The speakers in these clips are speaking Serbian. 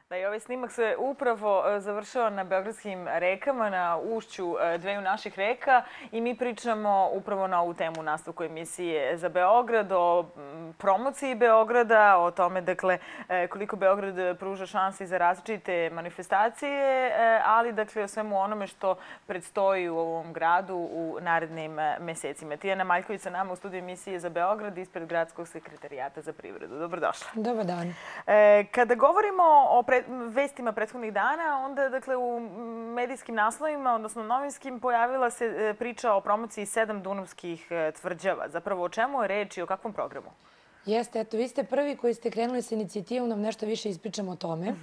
Da, i ovaj snimak se upravo završava na beogradskim rekama, na ušću dveju naših reka i mi pričamo upravo na ovu temu nastavku emisije za Beograd, o promociji Beograda, o tome dakle koliko Beograd pruža šanse za različite manifestacije, ali dakle o svemu onome što predstoji u ovom gradu u narednim mesecima. Tijana Maljković sa nama u studiju emisije za Beograd ispred Gradskog sekretarijata za privredu. Dobrodošla. Dobar dan. Kada govorimo o vestima prethodnih dana, onda dakle u medijskim naslovima, odnosno novinskim, pojavila se priča o promociji 7 dunavskih tvrđava. Zapravo o čemu je reč i o kakvom programu? Jeste, eto, vi ste prvi koji ste krenuli sa inicijativom, nam nešto više ispričamo o tome.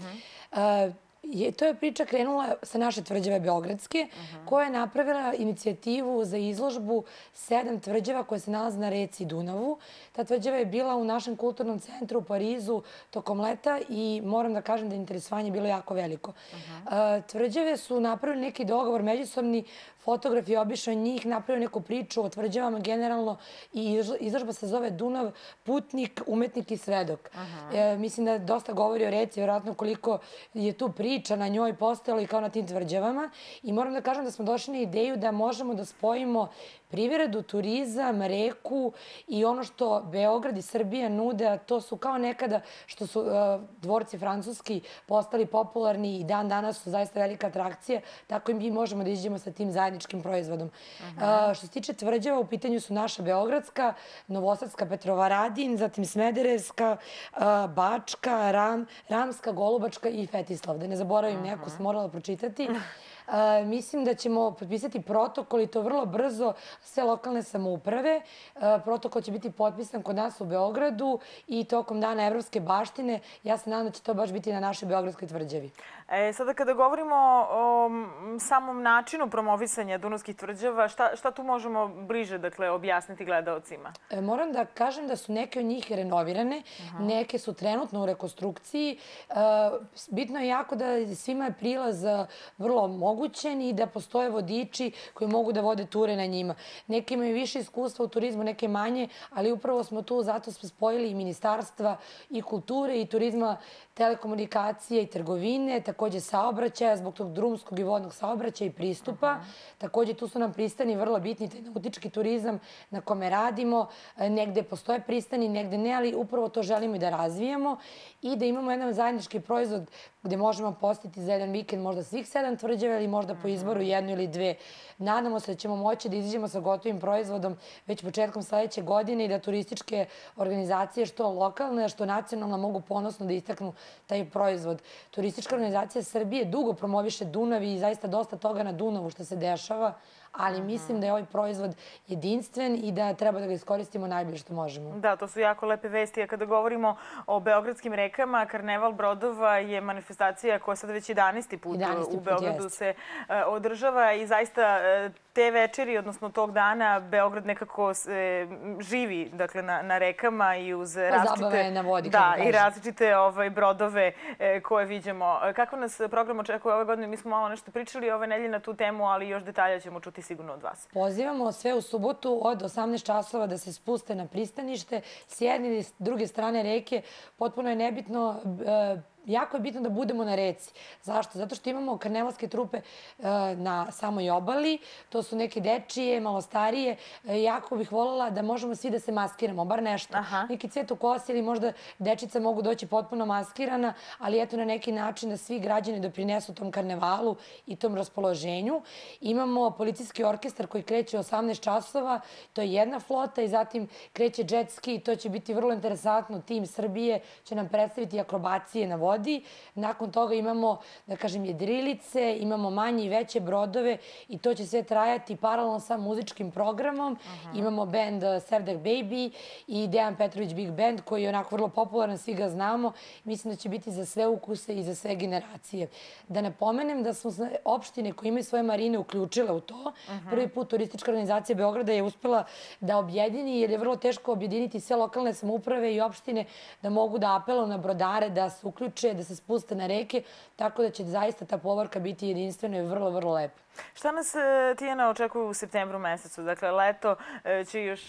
To je priča krenula sa naše tvrđave Beogradske, koja je napravila inicijativu za izložbu 7 tvrđava koje se nalaze na reci Dunavu. Ta tvrđava je bila u našem kulturnom centru u Parizu tokom leta i moram da kažem da je interesovanje bilo jako veliko. Tvrđave su napravili neki dogovor međusobni, fotograf je obišao njih, napravio neku priču o tvrđavama generalno i izložba se zove Dunav, putnik, umetnik i svedok. Mislim da dosta govori o reci, vjerojatno koliko je tu priča na njoj postojalo i kao na tim tvrđavama. I moram da kažem da smo došli na ideju da možemo da spojimo privredu, turizam, reku i ono što Beograd i Srbija nude, a to su kao nekada što su dvorci francuski postali popularni i dan danas su zaista velika atrakcija, tako i mi možemo da iđemo sa tim zajedničkim proizvodom. Što se tiče tvrđava, u pitanju su naša Beogradska, Novosadska, Petrovaradin, zatim Smederevska, Bačka, Ramska, Golubačka i Fetislav. Da ne zaboravim neku, sam morala pročitati. Mislim da ćemo potpisati protokol i to vrlo brzo sve lokalne samouprave. Protokol će biti potpisan kod nas u Beogradu i tokom Dana evropske baštine. Ja se nadam da će to baš biti na našoj Beogradskoj tvrđavi. Sada kada govorimo o samom načinu promovisanja dunavskih tvrđava, šta tu možemo bliže objasniti gledaocima? Moram da kažem da su neke od njih renovirane, neke su trenutno u rekonstrukciji. Bitno je jako da svima je prilaz vrlo omogućen i da postoje vodiči koji mogu da vode ture na njima. Neki imaju više iskustva u turizmu, neke manje, ali upravo smo tu, zato smo spojili i ministarstva i kulture i turizma, telekomunikacije i trgovine, takođe saobraćaja, zbog tog drumskog i vodnog saobraćaja i pristupa. Takođe tu su nam pristani vrlo bitni, taj nautički turizam na kome radimo. Negde postoje pristani, negde ne, ali upravo to želimo i da razvijamo i da imamo jedan zajednički proizvod gde možemo posjetiti za jedan vikend možda svih 7 tvrđava ili možda po izboru jednu ili dve. Nadamo se da ćemo moći da izađemo sa gotovim proizvodom već početkom sledeće godine i da turističke organizacije, što lokalne, što nacionalne, mogu ponosno da istaknu taj proizvod. Turistička organizacija Srbije dugo promoviše Dunav i zaista dosta toga na Dunavu što se dešava, ali mislim da je ovaj proizvod jedinstven i da treba da ga iskoristimo najbolje što možemo. Da, to su jako lepe vesti. A kada govorimo o beogradskim rekama, Karneval brodova je manifestacija koja sad već 11. put u Beogradu se održava i zaista te večeri, odnosno tog dana, Beograd nekako živi na rekama i uz različite brodove koje viđemo. Kako nas program očekuje ove godine? Mi smo malo nešto pričali ove nedelje na tu temu, ali još detalja ćemo čuti sigurno od vas. Pozivamo sve u subotu od 18 časova da se spuste na pristanište. S jedne ili s druge strane reke potpuno je nebitno, jako je bitno da budemo na reci. Zašto? Zato što imamo karnevalske trupe na samoj obali. To su neke dečije, malo starije. Jako bih voljela da možemo svi da se maskiramo, bar nešto. Neki cvet u kosi ili možda dečica mogu doći potpuno maskirana, ali eto na neki način da svi građani doprinesu tom karnevalu i tom raspoloženju. Imamo policijski orkestar koji kreće u 18 časova. To je jedna flota i zatim kreće jet ski. To će biti vrlo interesantno. Tim Srbije će nam predstaviti akrobacije na vodi. Nakon toga imamo, da kažem, jedrilice, imamo manje i veće brodove i to će sve trajati paralelno sa muzičkim programom. Imamo band Sevdah Baby i Dejan Petrović Big Band koji je onako vrlo popularan, svi ga znamo. Mislim da će biti za sve ukuse i za sve generacije. Da napomenem da smo opštine koje imaju svoje marine uključile u to. Prvi put turistička organizacija Beograda je uspela da objedini, jer je vrlo teško objediniti sve lokalne samouprave i opštine da mogu da apeluju na brodare da se uključe uče, da se spuste na reke, tako da će zaista ta povorka biti jedinstvena i vrlo, vrlo lepa. Šta nas, Tijana, očekuje u septembru mesecu? Dakle, leto će još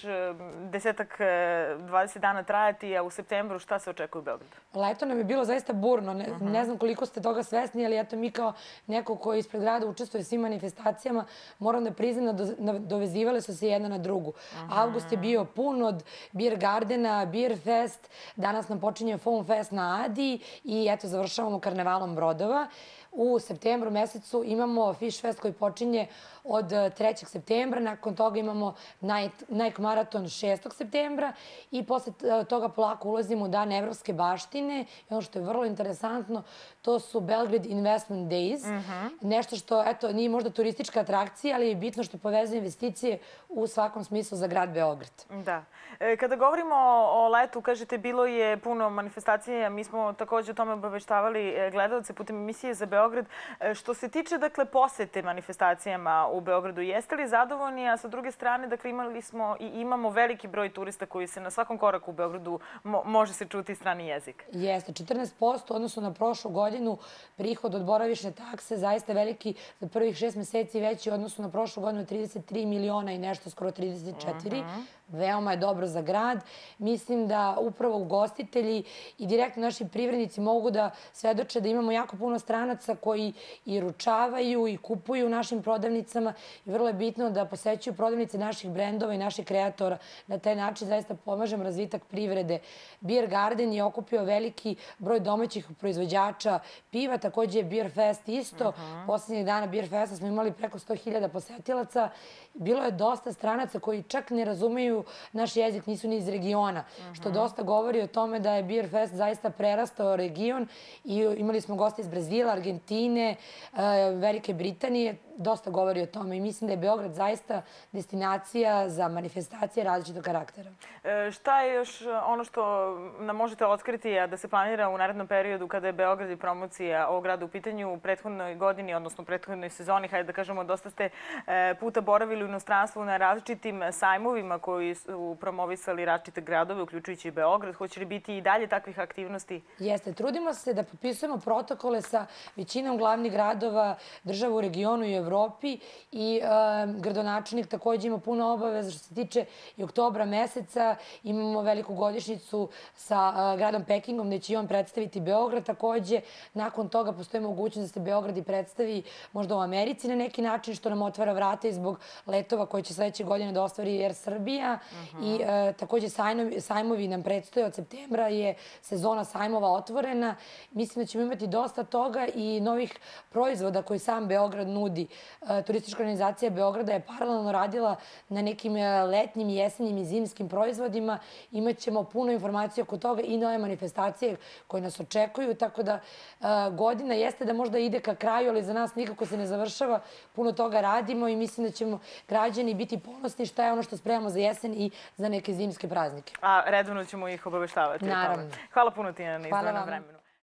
10-20 dana trajati, a u septembru šta se očekuje u Beogradu? Leto nam je bilo zaista burno. Ne znam koliko ste toga svesni, ali eto mi kao neko koji ispred grada učestvuje svim manifestacijama, moram da priznam da dovezivale su se jedna na drugu. Avgust je bio pun od Beer Gardena, Beer Fest, danas nam počinje Foam Fest na Adi i eto završavamo karnevalom brodova. U septembru mesecu imamo Fish Fest koji počinje od 3. septembra, nakon toga imamo Nike Marathon 6. septembra i posle toga polako ulazimo u Dan evropske baštine i ono što je vrlo interesantno, to su Belgrade Investment Days, nešto što, eto, nije možda turistička atrakcija, ali je bitno što povezuje investicije u svakom smislu za grad Beograd. Da. Kada govorimo o letu, kažete, bilo je puno manifestacija, mi smo takođe o tome obaveštavali gledalce putem emisije za Beograd. Što se tiče, dakle, posete manifestacijama u Beogradu, jeste li zadovoljni, a sa druge strane, dakle, imali smo i imamo veliki broj turista koji se na svakom koraku u Beogradu može se čuti strani jezik? Jeste, 14% odnosno na prošlu godinu prihod od boravišne takse zaista veliki, za prvih 6 meseci veći odnosno na prošlu godinu 33 miliona i nešto, skoro 34. Veoma je dobro za grad. Mislim da upravo ugostitelji i direktno naši privrednici mogu da svedoče da imamo jako puno stranaca koji i ručavaju i kupuju u našim prodavnicama i vrlo je bitno da posećuju prodavnice naših brendova i naših kreatora. Na taj način zaista pomažemo razvitak privrede. Beer Garden je okupio veliki broj domaćih proizvođača piva, takođe je Beer Fest isto. Poslednjih dana Beer Festa smo imali preko 100.000 posetilaca. Bilo je dosta stranaca koji čak ne razumeju naš jezik, nisu ni iz regiona, što dosta govori o tome da je Beer Fest zaista prerastao region i imali smo goste iz Brazila, Argentine, Velike Britanije, dosta govori o tome i mislim da je Beograd zaista destinacija za manifestacije različitog karaktera. Šta je još ono što nam možete otkriti, a da se planira u narednom periodu kada je Beograd i promocija ovog grada u pitanju u prethodnoj godini, odnosno u prethodnoj sezoni, hajde da kažemo, dosta ste puta boravili u inostranstvu na različitim sajmovima koji su promovisali različite gradove, uključujući i Beograd. Hoće li biti i dalje takvih aktivnosti? Jeste. Trudimo se da potpisujemo protokole sa većinom glavnih gradova, država u regionu i Evropi i gradonačelnik takođe ima puno obaveza što se tiče i oktobra meseca. Imamo veliku godišnjicu sa gradom Pekingom gde će i on predstaviti Beograd. Takođe, nakon toga postoji mogućnost da se Beograd i predstavi možda u Americi na neki način, što nam otvara vrata i zbog letova koje će sledeće godine da ostvari Air Srbija. I takođe sajmovi nam predstoje od septembra, je sezona sajmova otvorena. Mislim da ćemo imati dosta toga i novih proizvoda koji sam Beograd nudi. Turistička organizacija Beograda je paralelno radila na nekim letnjim, jesenjim i zimskim proizvodima. Imaćemo puno informacija oko toga i nove manifestacije koje nas očekuju, tako da godina jeste da možda ide ka kraju, ali za nas nikako se ne završava. Puno toga radimo i mislim da ćemo građani biti ponosni šta je ono što spremamo za jesen i za neke zimske praznike. A redovno ćemo ih obaveštavati. Naravno. Hvala puno, Tijana, na izdvojenom vremenu.